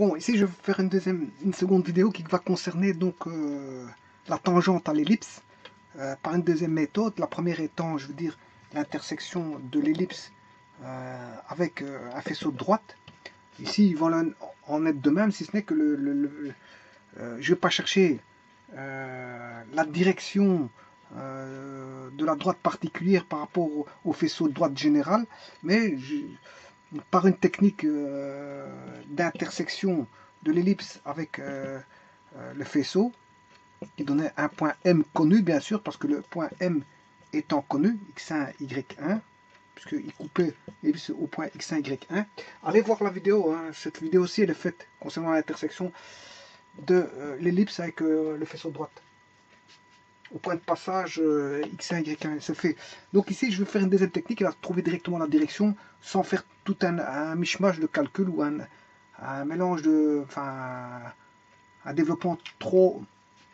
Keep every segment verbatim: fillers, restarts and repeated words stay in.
Bon, ici je vais faire une deuxième, une seconde vidéo qui va concerner donc euh, la tangente à l'ellipse euh, par une deuxième méthode. La première étant, je veux dire, l'intersection de l'ellipse euh, avec euh, un faisceau de droite. Ici, ils vont en être de même, si ce n'est que le, le, le euh, je ne vais pas chercher euh, la direction euh, de la droite particulière par rapport au, au faisceau de droite général, mais je, par une technique euh, d'intersection de l'ellipse avec euh, euh, le faisceau, qui donnait un point M connu, bien sûr, parce que le point M étant connu, x un, y un, puisqu'il coupait l'ellipse au point x un, y un. Allez voir la vidéo, hein. Cette vidéo aussi, elle est faite concernant l'intersection de euh, l'ellipse avec euh, le faisceau de droite. Au point de passage euh, x un, y un, c'est fait. Donc ici, je vais faire une deuxième technique, elle va trouver directement la direction sans faire tout un, un mishmash de calcul ou un, un mélange de... Enfin, un développement trop...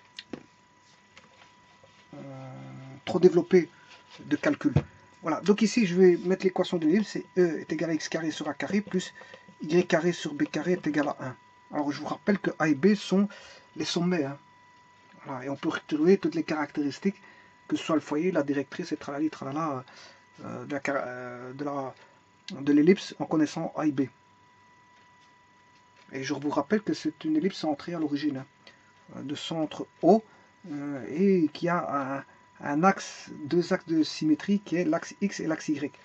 Euh, trop développé de calcul. Voilà, donc ici, je vais mettre l'équation de l'ellipse, c'est E est égal à x carré sur a carré plus y carré sur b carré est égal à un. Alors, je vous rappelle que a et b sont les sommets, hein. Voilà, et on peut retrouver toutes les caractéristiques, que ce soit le foyer, la directrice, et tralali, tralala, euh, de la, euh, de la, de l'ellipse en connaissant A et B. Et je vous rappelle que c'est une ellipse centrée à l'origine, hein, de centre O, euh, et qui a un, un axe, deux axes de symétrie, qui est l'axe X et l'axe Y.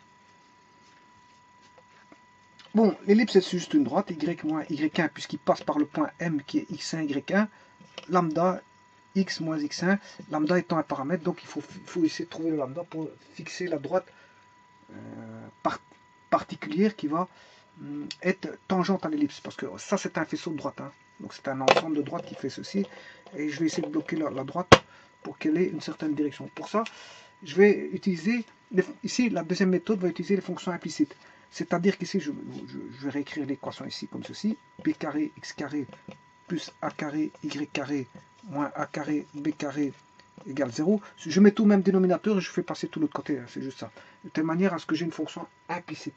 Bon, l'ellipse est juste une droite, Y moins Y un, puisqu'il passe par le point M qui est x un, Y un, lambda x moins x un, lambda étant un paramètre, donc il faut, il faut essayer de trouver le lambda pour fixer la droite euh, par, particulière qui va euh, être tangente à l'ellipse, parce que ça c'est un faisceau de droite, hein. Donc c'est un ensemble de droite qui fait ceci, et je vais essayer de bloquer la, la droite pour qu'elle ait une certaine direction. Pour ça, je vais utiliser, les, ici la deuxième méthode va utiliser les fonctions implicites, c'est-à-dire qu'ici je, je, je vais réécrire l'équation ici comme ceci, b carré x carré plus a carré y carré moins a carré b carré égale zéro. Je mets tout au même dénominateur et je fais passer tout l'autre côté, hein, c'est juste ça. De telle manière à ce que j'ai une fonction implicite.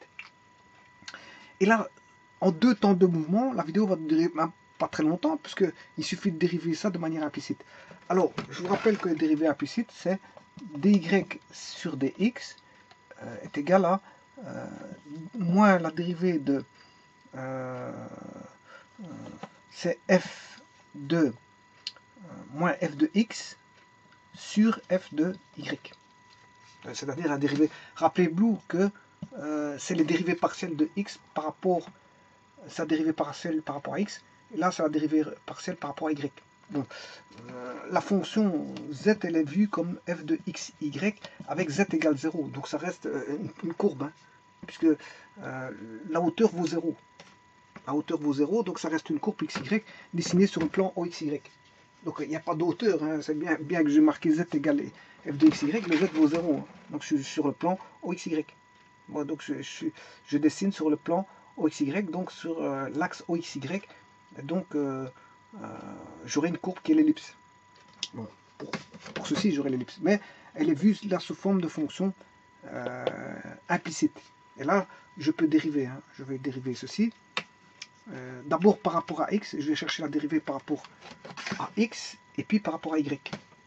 Et là, en deux temps de mouvement, la vidéo va durer même pas très longtemps, puisqu'il suffit de dériver ça de manière implicite. Alors, je vous rappelle que la dérivée implicite, c'est dy sur dx euh, est égal à euh, moins la dérivée de euh, euh, c'est f de euh, moins f de x sur f de y. C'est-à-dire la dérivée. Rappelez-vous que euh, c'est les dérivées partielles de x par rapport sa dérivée partielle par rapport à x, et là c'est la dérivée partielle par rapport à y. Bon, euh, la fonction z elle est vue comme f de xy avec z égale zéro, donc ça reste euh, une, une courbe, hein, puisque euh, la hauteur vaut zéro. La hauteur vaut zéro, donc ça reste une courbe xy dessinée sur le plan O X Y. Donc il n'y a pas de hauteur, hein, c'est bien, bien que j'ai marqué z égale f de xy, le z vaut zéro, hein, donc je suis sur le plan O X Y. Bon, donc je, je, je dessine sur le plan O X Y, donc sur euh, l'axe O X Y, donc euh, euh, j'aurai une courbe qui est l'ellipse. Bon, pour, pour ceci j'aurai l'ellipse, mais elle est vue là sous forme de fonction euh, implicite. Et là je peux dériver, hein. Je vais dériver ceci. Euh, D'abord par rapport à x, je vais chercher la dérivée par rapport à x, et puis par rapport à y.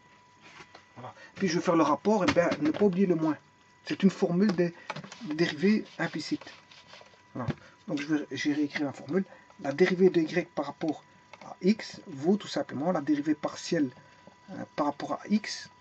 Voilà. Puis je vais faire le rapport, et bien ne pas oublier le moins. C'est une formule des dérivées implicites. Voilà. Donc je vais, je vais réécrire la formule. La dérivée de y par rapport à x vaut tout simplement la dérivée partielle euh, par rapport à x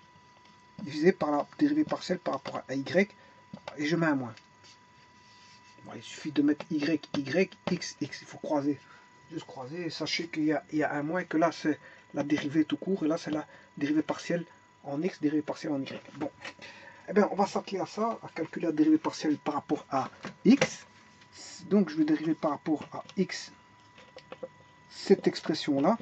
divisé par la dérivée partielle par rapport à y, et je mets un moins. Bon, il suffit de mettre y, y, x, x. Il faut croiser. Juste croiser. Et sachez qu'il y, y a un moins, que là c'est la dérivée tout court, et là c'est la dérivée partielle en x, dérivée partielle en y. Bon. Eh bien, on va s'atteler à ça, à calculer la dérivée partielle par rapport à x. Donc, je vais dériver par rapport à x cette expression-là.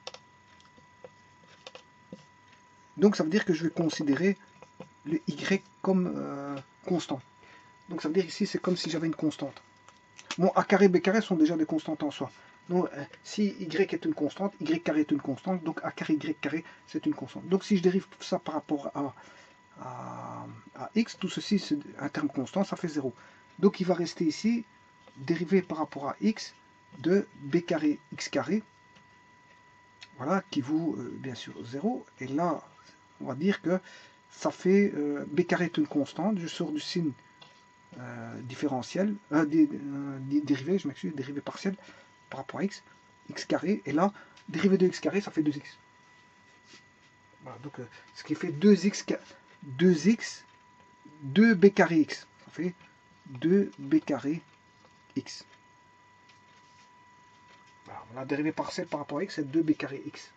Donc, ça veut dire que je vais considérer le y comme euh, constant. Donc, ça veut dire ici, c'est comme si j'avais une constante. Bon, a carré, b carré sont déjà des constantes en soi. Donc, euh, si y est une constante, y carré est une constante, donc a carré, y carré, c'est une constante. Donc, si je dérive tout ça par rapport à... À, à x, tout ceci c'est un terme constant, ça fait zéro. Donc il va rester ici, dérivé par rapport à x, de b carré x carré, voilà, qui vaut euh, bien sûr zéro. Et là, on va dire que ça fait euh, b carré est une constante, je sors du signe euh, différentiel, euh, des, euh, dérivé, je m'excuse, dérivé partiel par rapport à x, x carré, et là, dérivé de x carré, ça fait deux x. Voilà, donc euh, ce qui fait deux x, deux x, deux b carré x, ça fait deux b carré x. Voilà, la dérivée partielle par rapport à x, c'est deux b carré x.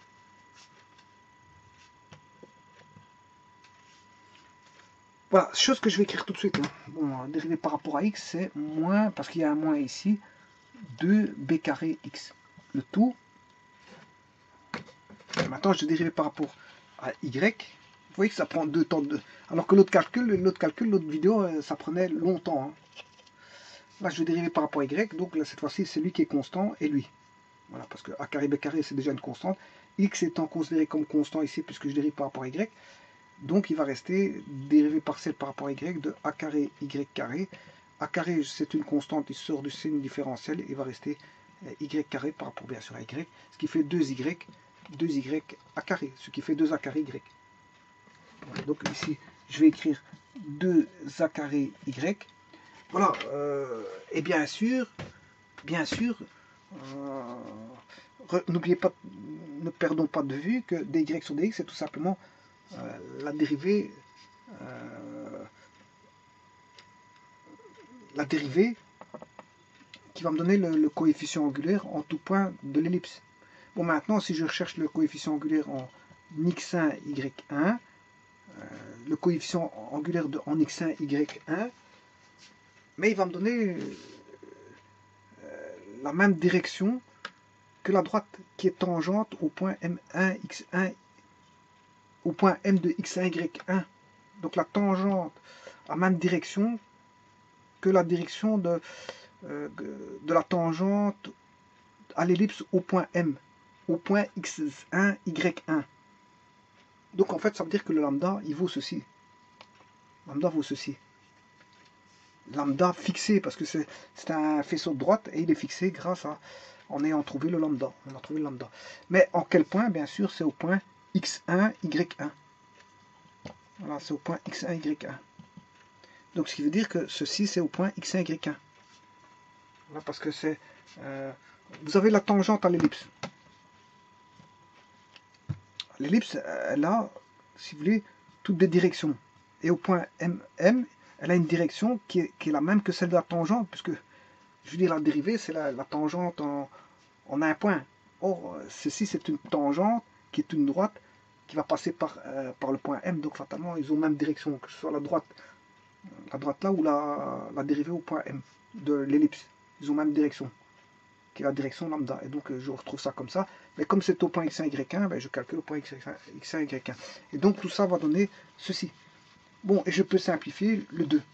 Voilà, chose que je vais écrire tout de suite. Hein. Bon, dérivée par rapport à x, c'est moins, parce qu'il y a un moins ici, deux b carré x. Le tout. Maintenant, je dérive par rapport à y. Vous voyez que ça prend deux temps. De... Alors que l'autre calcul, l'autre calcul, l'autre vidéo, ça prenait longtemps. Hein. Là, je vais dériver par rapport à y. Donc là, cette fois-ci, c'est lui qui est constant et lui. Voilà, parce que a carré, b carré, c'est déjà une constante. X étant considéré comme constant ici, puisque je dérive par rapport à y. Donc, il va rester dérivé partielle par rapport à y de a carré, y carré. A carré, c'est une constante, il sort du signe différentiel. Il va rester y carré par rapport bien sûr à y. Ce qui fait deux y, deux y a carré, ce qui fait deux a carré y. Voilà, donc ici, je vais écrire deux a carré y. Voilà, euh, et bien sûr, bien sûr, euh, n'oubliez pas, ne perdons pas de vue que dy sur dx, c'est tout simplement euh, la dérivée, euh, la dérivée qui va me donner le, le coefficient angulaire en tout point de l'ellipse. Bon, maintenant, si je recherche le coefficient angulaire en x un, y un, euh, le coefficient angulaire de, en x un, y un, mais il va me donner euh, la même direction que la droite qui est tangente au point m un, x un, au point m de x un, y un. Donc la tangente a même direction que la direction de, euh, de la tangente à l'ellipse au point M, au point x un, y un. Donc en fait, ça veut dire que le lambda, il vaut ceci. Lambda vaut ceci. Lambda fixé, parce que c'est un faisceau de droite et il est fixé grâce à, en ayant trouvé le lambda. On a trouvé le lambda. Mais en quel point? Bien sûr, c'est au point x un, y un. Voilà, c'est au point x un, y un. Donc ce qui veut dire que ceci, c'est au point x un, y un. Voilà, parce que c'est... Euh, vous avez la tangente à l'ellipse. L'ellipse, elle a, si vous voulez, toutes des directions. Et au point M, M elle a une direction qui est, qui est la même que celle de la tangente, puisque, je veux dire, la dérivée, c'est la, la tangente en, en un point. Or, ceci, c'est une tangente qui est une droite qui va passer par, euh, par le point M. Donc, fatalement, ils ont même direction, que ce soit la droite, la droite là ou la, la dérivée au point M de l'ellipse. Ils ont même direction, qui est la direction lambda. Et donc, je retrouve ça comme ça. Mais comme c'est au point x un, y un, ben, je calcule au point x un, y un. Et donc, tout ça va donner ceci. Bon, et je peux simplifier le deux.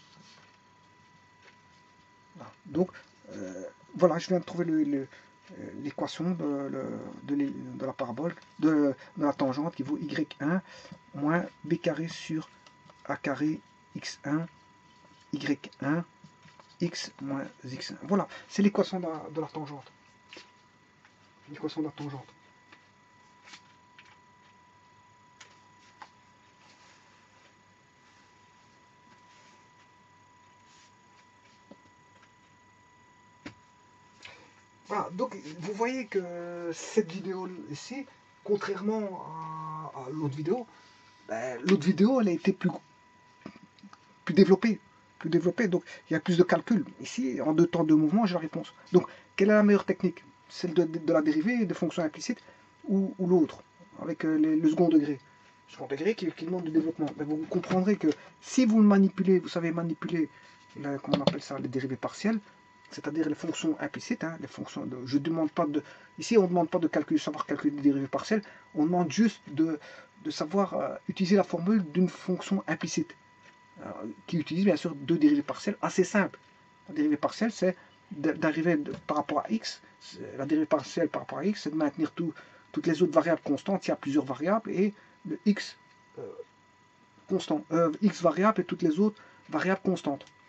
Voilà. Donc, euh, voilà, je viens de trouver l'équation de, de, de, de la parabole, de, de la tangente qui vaut y un moins b carré sur a carré x un, y un, x moins x un. Voilà, c'est l'équation de, de la tangente. L'équation de la tangente. Voilà, donc vous voyez que cette vidéo ici, contrairement à, à l'autre vidéo, ben, l'autre vidéo elle a été plus, plus développée. Plus développée, donc il y a plus de calcul. Ici, en deux temps, deux mouvements, j'ai la réponse. Donc, quelle est la meilleure technique? Celle de, de, de la dérivée des fonctions implicites ou, ou l'autre, avec euh, les, le second degré. Le second degré qui, qui demande du développement. Ben, vous comprendrez que si vous manipulez, vous savez manipuler, la, comment on appelle ça, les dérivées partielles, c'est-à-dire les fonctions implicites, hein, les fonctions de, je demande pas de, ici on ne demande pas de calculer, savoir calculer des dérivées partielles, on demande juste de, de savoir euh, utiliser la formule d'une fonction implicite, euh, qui utilise bien sûr deux dérivées partielles assez simples. La dérivée partielle, c'est d'arriver par rapport à x, la dérivée partielle par rapport à x, c'est de maintenir tout, toutes les autres variables constantes, il y a plusieurs variables, et le x euh, constant, euh, x variable et toutes les autres variables constantes.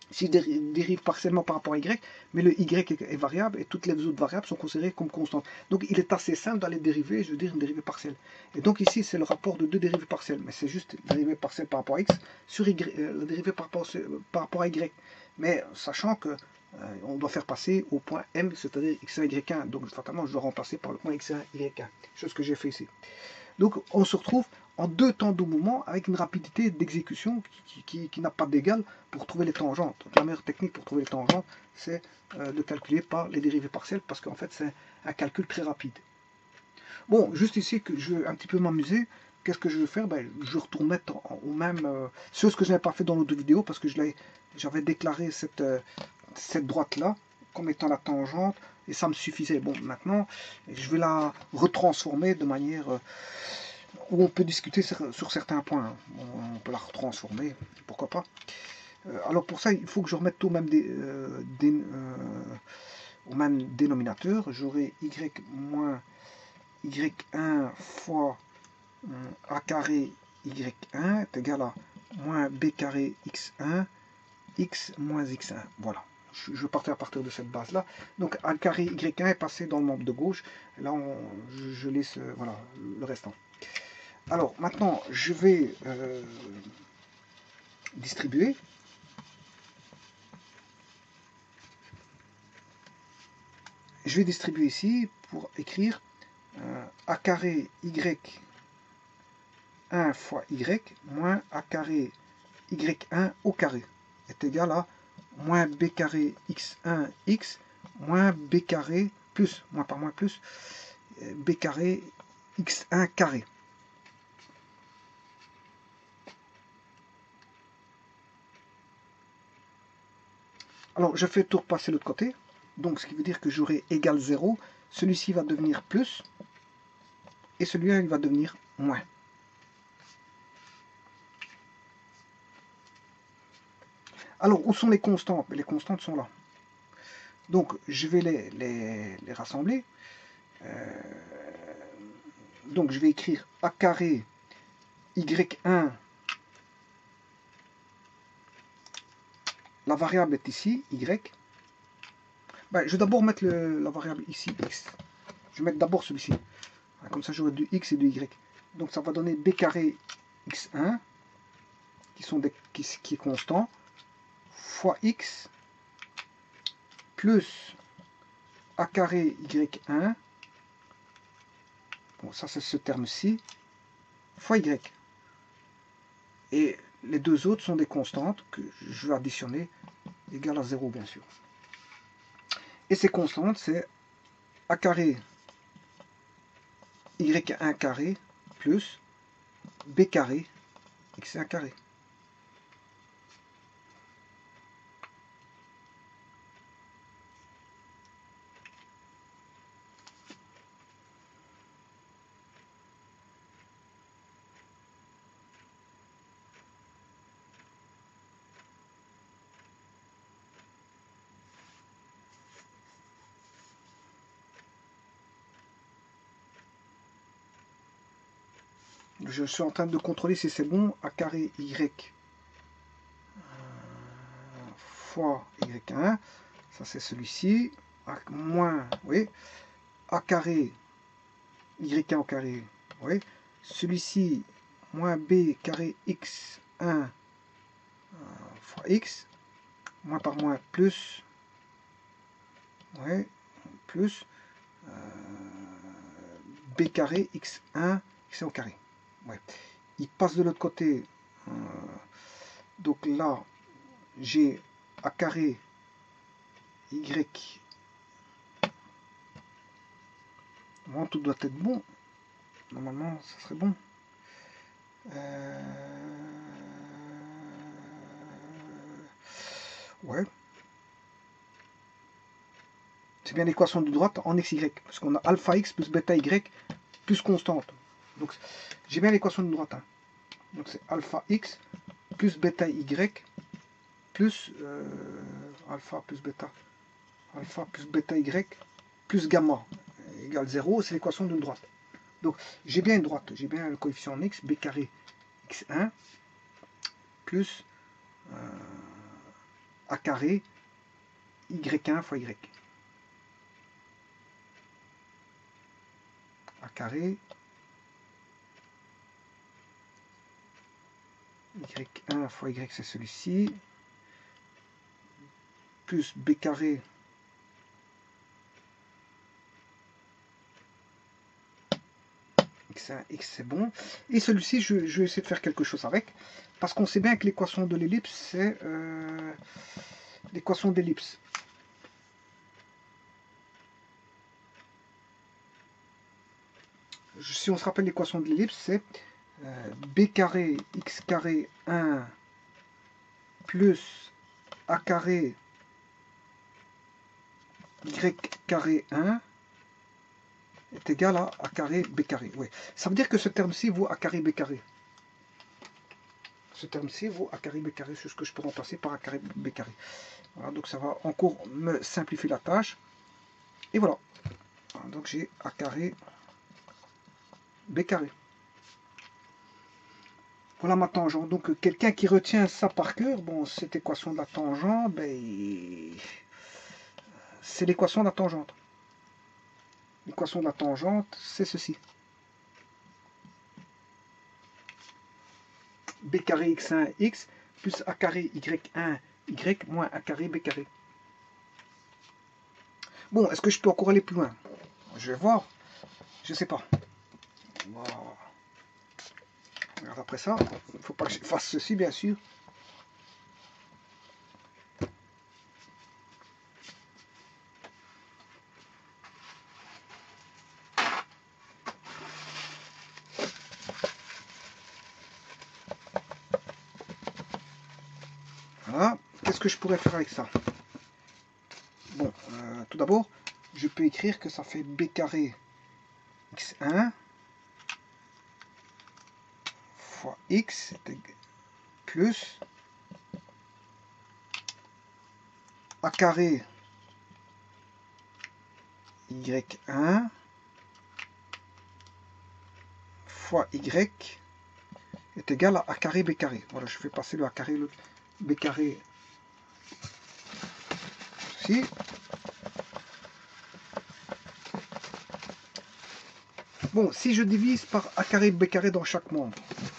si je dérive partiellement par rapport à y, mais le y est variable et toutes les autres variables sont considérées comme constantes. Donc il est assez simple d'aller dériver, je veux dire une dérivée partielle. Et donc ici c'est le rapport de deux dérivées partielles, mais c'est juste la dérivée partielle par rapport à x sur y, euh, la dérivée par rapport, par rapport à y. Mais sachant que euh, on doit faire passer au point m, c'est-à-dire x un, y un, donc fatalement je dois remplacer par le point x un, y un, chose que j'ai fait ici. Donc on se retrouve en deux temps de mouvement avec une rapidité d'exécution qui, qui, qui n'a pas d'égal pour trouver les tangentes. Donc la meilleure technique pour trouver les tangentes, c'est euh, de calculer par les dérivées partielles parce qu'en fait c'est un calcul très rapide. Bon, juste ici que je veux un petit peu m'amuser, qu'est-ce que je vais faire? Ben, je retourne mettre au même euh, ce que je n'avais pas fait dans l'autre vidéo parce que j'avais déclaré cette, euh, cette droite-là comme étant la tangente et ça me suffisait. Bon, maintenant, je vais la retransformer de manière... Euh, où on peut discuter sur, sur certains points. On, on peut la retransformer, pourquoi pas. Euh, alors pour ça, il faut que je remette tout au même, dé, euh, dé, euh, au même dénominateur. J'aurai y moins y un fois euh, a carré y un est égal à moins b carré x un, x moins x un. Voilà. Je, je partais à partir de cette base-là. Donc a carré y un est passé dans le membre de gauche. Là, on, je, je laisse euh, voilà, le restant. Alors maintenant, je vais euh, distribuer. Je vais distribuer ici pour écrire euh, a carré y un fois y moins a carré y un au carré est égal à moins b carré x un x moins b carré plus, moins par moins plus, b carré x un carré. Alors, je fais tout repasser de l'autre côté. Donc, ce qui veut dire que j'aurai égal zéro. Celui-ci va devenir plus. Et celui-là, il va devenir moins. Alors, où sont les constantes? Les constantes sont là. Donc, je vais les, les, les rassembler. Euh, donc, je vais écrire a carré y un. La variable est ici, y. Ben, je vais d'abord mettre le, la variable ici, x. Je vais mettre d'abord celui-ci. Comme ça, j'aurai du x et du y. Donc, ça va donner b carré x un, qui, sont des, qui, qui est constant, fois x, plus a carré y un. Bon, ça, c'est ce terme-ci, fois y. Et les deux autres sont des constantes que je vais additionner, égales à zéro, bien sûr. Et ces constantes, c'est a carré y un carré plus b carré x un carré. Je suis en train de contrôler si c'est bon. A carré y fois y un, ça c'est celui-ci, moins, oui, a carré y un au carré, oui, celui-ci, moins b carré x un euh, fois x, moins par moins plus, oui, plus euh, b carré x un, x un au carré. Ouais. Il passe de l'autre côté, euh, donc là, j'ai a carré y. Bon, tout doit être bon. Normalement, ça serait bon. Euh... Ouais. C'est bien l'équation de droite en xy. Parce qu'on a alpha x plus bêta y plus constante. Donc, j'ai bien l'équation de droite. Hein. Donc, c'est alpha x plus bêta y plus euh, alpha plus bêta. Alpha plus bêta y plus gamma égale zéro. C'est l'équation d'une droite. Donc, j'ai bien une droite. J'ai bien le coefficient en x, b carré x un plus euh, A carré Y un fois Y. A carré Y un fois Y, c'est celui-ci, plus B carré X un, X c'est bon. Et celui-ci, je, je vais essayer de faire quelque chose avec, parce qu'on sait bien que l'équation de l'ellipse, c'est euh, l'équation d'ellipse. Si on se rappelle l'équation de l'ellipse, c'est euh, B carré X carré un plus A carré Y carré un est égal à A carré B carré. Oui. Ça veut dire que ce terme-ci vaut A carré B carré. Ce terme-ci vaut A carré B carré, c'est ce que je peux remplacer par A carré B carré. Voilà, donc ça va encore me simplifier la tâche. Et voilà. Donc j'ai A carré B carré. Voilà ma tangente. Donc quelqu'un qui retient ça par cœur, bon, cette équation de la tangente, ben, c'est l'équation de la tangente. L'équation de la tangente, c'est ceci. B carré X un X plus A carré Y un Y moins A carré B carré. Bon, est-ce que je peux encore aller plus loin? Je vais voir. Je sais pas. Wow. Regarde, après ça, il ne faut pas que je fasse ceci, bien sûr. Voilà. Qu'est-ce que je pourrais faire avec ça? Bon, euh, tout d'abord, je peux écrire que ça fait B carré X un fois X plus A carré Y un fois Y est égal à A carré B carré. Voilà, je fais passer le A carré, le B carré ici. Bon, si je divise par A carré B carré dans chaque membre,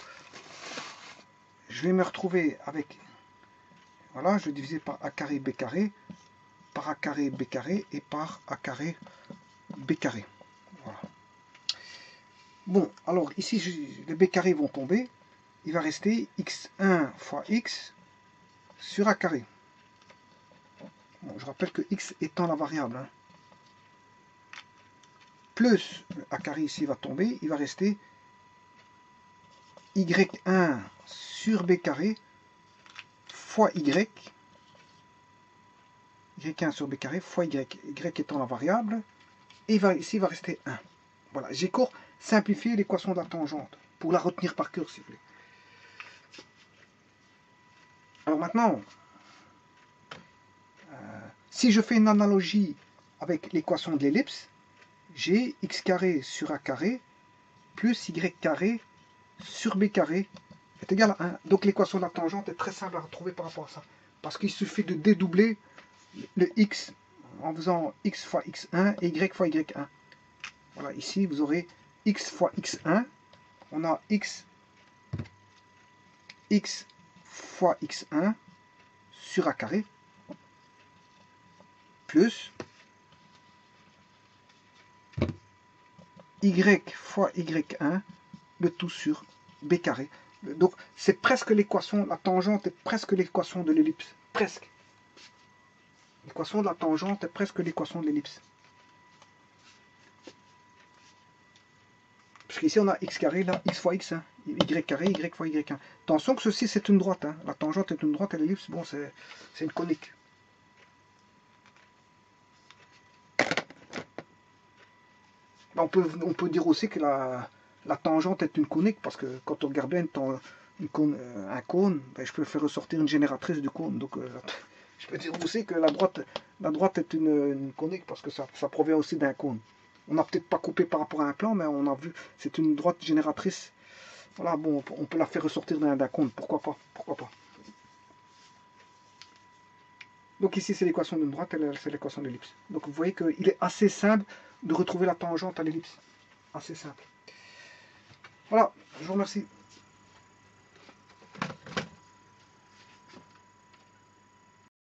je vais me retrouver avec, voilà, je vais diviser par A carré B carré, par A carré B carré et par A carré B carré. Voilà. Bon, alors ici, je, les B carrés vont tomber. Il va rester X un fois X sur A carré. Bon, je rappelle que X étant la variable, hein, plus A carré ici va tomber, il va rester Y un sur B carré fois Y, Y un sur B carré fois Y, Y étant la variable, et il va, ici il va rester un. Voilà, j'ai encore simplifié l'équation de la tangente, pour la retenir par cœur s'il vous plaît. Alors maintenant, euh, si je fais une analogie avec l'équation de l'ellipse, j'ai X carré sur A carré plus Y carré sur B carré est égal à un. Donc l'équation de la tangente est très simple à retrouver par rapport à ça. Parce qu'il suffit de dédoubler le X en faisant X fois X un et Y fois Y un. Voilà, ici vous aurez X fois X un. On a X, X fois X un sur A carré plus Y fois Y un, le tout sur B carré. Donc c'est presque l'équation, la tangente est presque l'équation de l'ellipse. Presque. L'équation de la tangente est presque l'équation de l'ellipse. Parce qu'ici on a X carré, là, X fois X un, Y carré, Y fois Y un. Attention que ceci c'est une droite. Hein. La tangente est une droite et l'ellipse, bon, c'est une conique. On peut, on peut dire aussi que la, la tangente est une conique, parce que quand on regarde bien une, une cône, un cône, ben, je peux faire ressortir une génératrice du cône. Donc euh, je peux dire aussi que la droite, la droite est une, une conique, parce que ça, ça provient aussi d'un cône. On n'a peut-être pas coupé par rapport à un plan, mais on a vu, c'est une droite génératrice. Voilà, bon, on peut la faire ressortir d'un cône, pourquoi pas, pourquoi pas. Donc ici, c'est l'équation d'une droite, et là, c'est l'équation de l'ellipse. Donc vous voyez qu'il est assez simple de retrouver la tangente à l'ellipse. Assez simple. Voilà, je vous remercie.